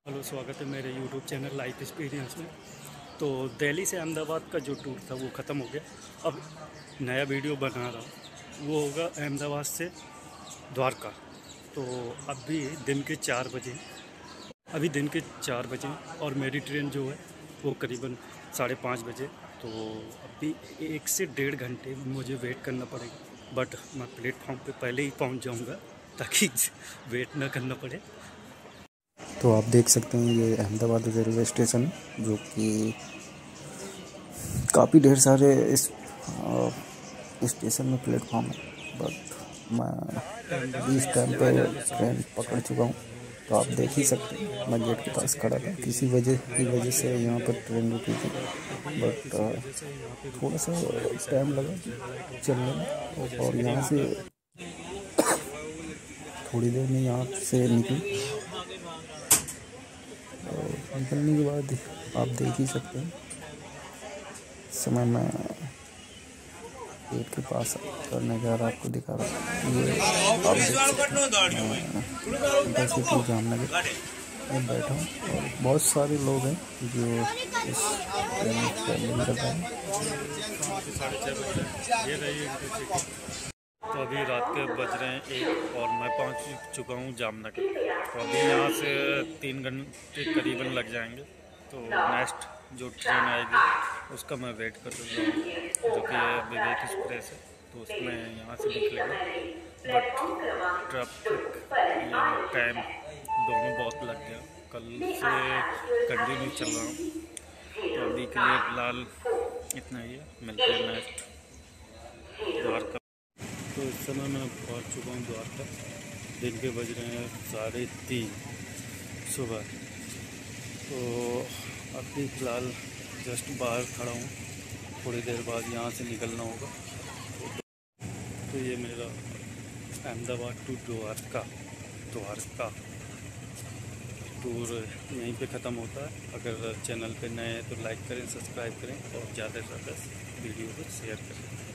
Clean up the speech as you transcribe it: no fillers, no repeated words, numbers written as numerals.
Hello, स्वागत है मेरे यूट्यूब चैनल लाइफ एक्सपीरियंस में। तो दिल्ली से अहमदाबाद का जो टूर था वो ख़त्म हो गया। अब नया वीडियो बना रहा हूँ, वो होगा अहमदाबाद से द्वारका। तो अभी दिन के 4 बजे और मेरी ट्रेन जो है वो करीबन 5:30 बजे। तो अभी 1 से 1.5 घंटे मुझे वेट करना पड़ेगा, बट मैं प्लेटफॉर्म पे पहले ही पहुँच जाऊँगा ताकि वेट ना करना पड़े। तो आप देख सकते हैं ये अहमदाबाद रेलवे स्टेशन है, जो कि काफ़ी ढेर सारे इस स्टेशन में प्लेटफॉर्म है। बट मैं इस टाइम पे ट्रेन पकड़ चुका हूँ, तो आप देख ही सकते हैं मैं गेट के पास खड़ा था। किसी वजह से यहाँ पर ट्रेन रुकी थी, बट थोड़ा सा टाइम लगा चलने में। और यहाँ से थोड़ी देर में यहाँ से निकली, निकलने के बाद आप देख ही सकते हैं समय मैं गेट के पास करने जा रहा, आपको दिखा रहा हूँ। ये आप देख सकते हैं इंटरसिटी जामनगर में बैठा हूँ और बहुत सारे लोग हैं जो इस ट्रेन में ट्रैवलिंग कर रहे हैं। तो अभी रात के बज रहे हैं 1 और मैं पहुंच चुका हूं जामनगर। तो अभी यहाँ से 3 घंटे करीबन लग जाएंगे। तो नेक्स्ट जो ट्रेन आएगी उसका मैं वेट कर रहा हूँ, जो कि विवेक एक्सप्रेस है। तो उसमें यहाँ से निकलेगा, बट ट्रैफिक या टाइम दोनों बहुत लग गया। कल से कंटिन्यू चल रहा हूँ। तो अभी के लिए फ़िलहाल इतना ही है, मिलते हैं नेक्स्ट द्वारका। तो इस समय मैं पहुंच चुका हूं द्वारका। दिन के बज रहे हैं 3:30 सुबह। तो अभी फ़िलहाल जस्ट बाहर खड़ा हूं, थोड़ी देर बाद यहाँ से निकलना होगा। तो ये मेरा अहमदाबाद टू द्वारका टूर यहीं पे ख़त्म होता है। अगर चैनल पे नए हैं तो लाइक करें, सब्सक्राइब करें और ज़्यादा से ज़्यादा वीडियो को शेयर करें।